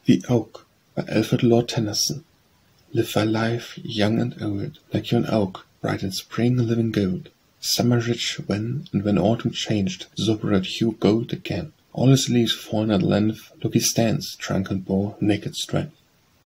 The Oak by Alfred Tennyson. Live thy life, young and old, like yon oak, bright in spring living gold. Summer rich when, and when autumn changed, Soberer-hued gold again. All his leaves fallen at length, look he stands, trunk and bough, naked strength.